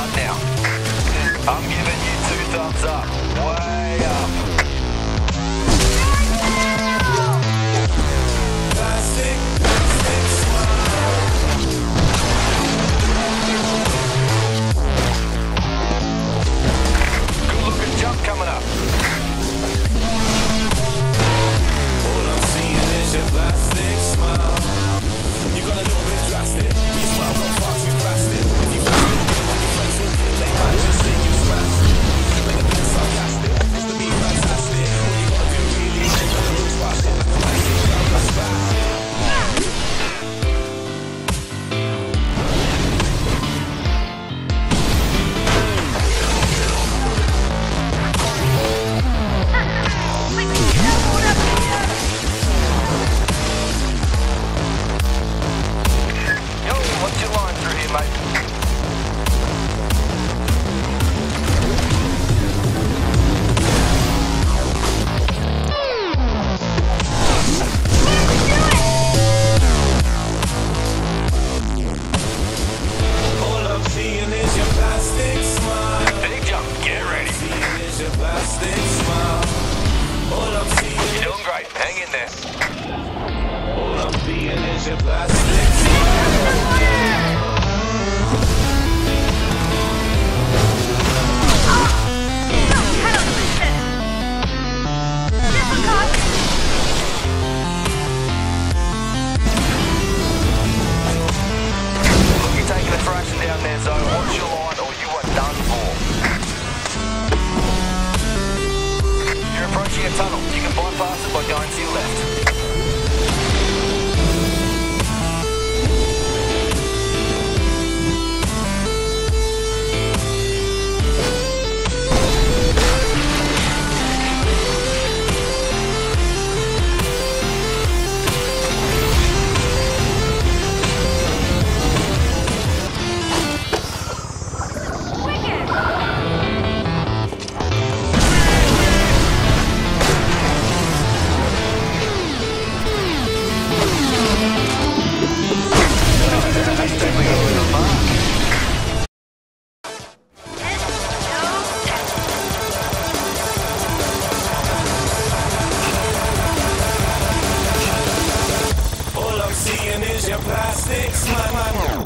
start now. I'm giving you 2 thumbs up. Way up. Plastic smile. Good looking jump coming up. All I'm seeing is your plastic smile. You got a little bit drastic. You smile got far too plastic. If you want to get on your friends with you, they might just think you smashed it. Make a bit sarcastic. It's to be fantastic. All you gotta do really is get the roots past it. I see you down the spot. What's your line through here, mate? All I'm seeing is your plastic smile. Big jump, get ready. All I'm seeing is your plastic smile. All I'm seeing. You're doing great, hang in there. All I'm seeing is your plastic smile. Down there, Zoe. Watch your line or you are done for. You're approaching a tunnel. You can bypass it by going to your left. All I'm seeing is your plastic smile.